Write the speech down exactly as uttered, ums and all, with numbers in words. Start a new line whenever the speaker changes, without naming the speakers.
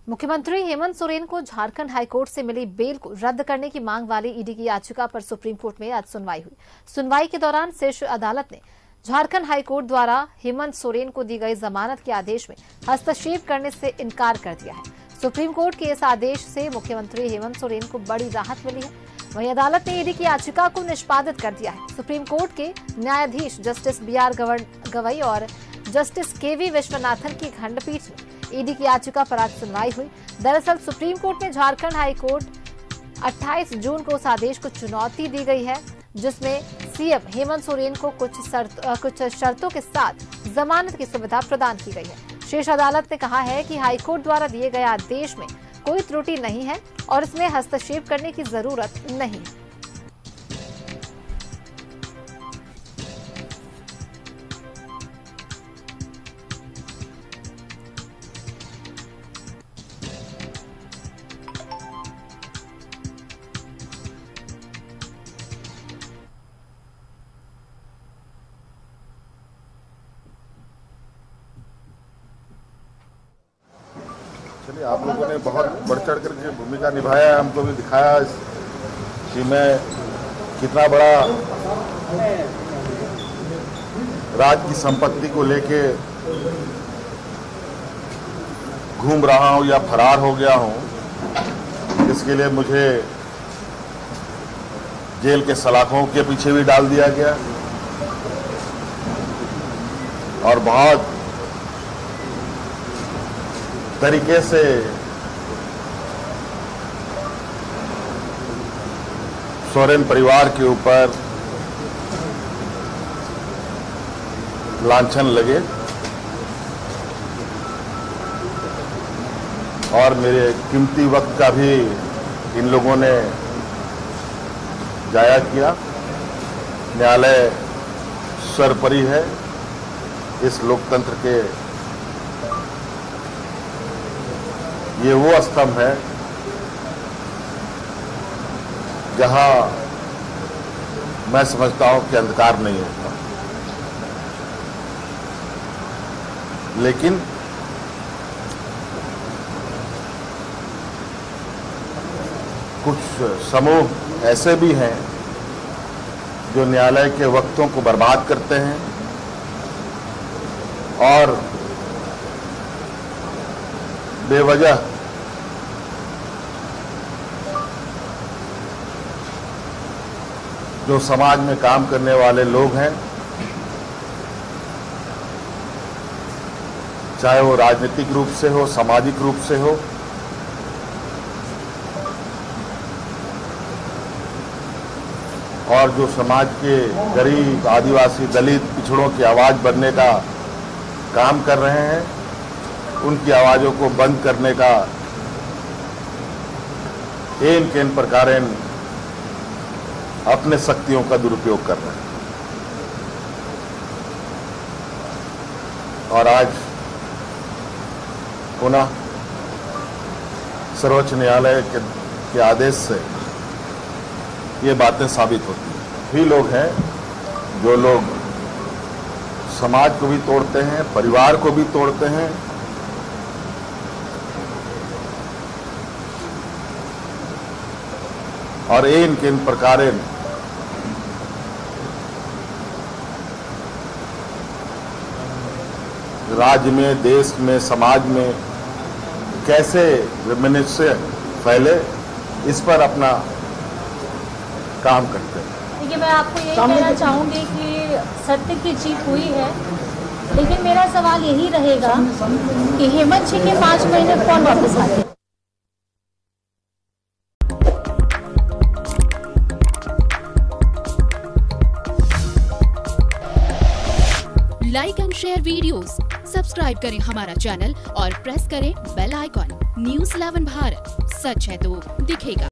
मुख्यमंत्री हेमंत सोरेन को झारखंड हाईकोर्ट से मिली बेल को रद्द करने की मांग वाली ईडी की याचिका पर सुप्रीम कोर्ट में आज सुनवाई हुई। सुनवाई के दौरान शीर्ष अदालत ने झारखंड हाईकोर्ट द्वारा हेमंत सोरेन को दी गई जमानत के आदेश में हस्तक्षेप करने से इनकार कर दिया है। सुप्रीम कोर्ट के इस आदेश से मुख्यमंत्री हेमंत सोरेन को बड़ी राहत मिली है। वहीं अदालत ने ईडी की याचिका को निष्पादित कर दिया है। सुप्रीम कोर्ट के न्यायाधीश जस्टिस बी आर गवई और जस्टिस के वी विश्वनाथन की खंडपीठ में ईडी की याचिका पर आज सुनवाई हुई। दरअसल सुप्रीम कोर्ट में झारखंड हाईकोर्ट अट्ठाईस जून को उस आदेश को चुनौती दी गई है जिसमें सीएम हेमंत सोरेन को कुछ शर्त, कुछ शर्तों के साथ जमानत की सुविधा प्रदान की गई है। शीर्ष अदालत ने कहा है कि हाईकोर्ट द्वारा दिए गए आदेश में कोई त्रुटि नहीं है और इसमें हस्तक्षेप करने की जरूरत नहीं है।
चलिए, आप लोगों ने बहुत बढ़ चढ़ कर के भूमिका निभाया है, हमको भी दिखाया कि मैं कितना बड़ा राज की संपत्ति को लेके घूम रहा हूं या फरार हो गया हूं। इसके लिए मुझे जेल के सलाखों के पीछे भी डाल दिया गया और बहुत तरीके से सोरेन परिवार के ऊपर लांछन लगे और मेरे कीमती वक्त का भी इन लोगों ने जाया किया। न्यायालय सर्वोपरि है इस लोकतंत्र के। ये वो स्तंभ है जहां मैं समझता हूं कि अंधकार नहीं होता, लेकिन कुछ समूह ऐसे भी हैं जो न्यायालय के वक्तों को बर्बाद करते हैं और बेवजह जो समाज में काम करने वाले लोग हैं, चाहे वो राजनीतिक रूप से हो, सामाजिक रूप से हो, और जो समाज के गरीब, आदिवासी, दलित, पिछड़ों की आवाज बनने का काम कर रहे हैं, उनकी आवाजों को बंद करने का एन केन प्रकार अपने शक्तियों का दुरुपयोग कर रहे हैं। और आज पुनः सर्वोच्च न्यायालय के, के आदेश से ये बातें साबित होती हैं। भी लोग हैं जो लोग समाज को भी तोड़ते हैं, परिवार को भी तोड़ते हैं, और इन किन प्रकार राज्य में, देश में, समाज में कैसे विमनस्य फैले, इस पर अपना काम करते हैं।
देखिए, मैं आपको यही कहना चाहूँगी कि सत्य की जीत हुई है, लेकिन मेरा सवाल यही रहेगा कि हेमंत जी के पाँच महीने कौन वापस आते हैं।
Like and share videos, subscribe करें हमारा चैनल और प्रेस करें bell icon. News eleven Bharat, सच है तो दिखेगा।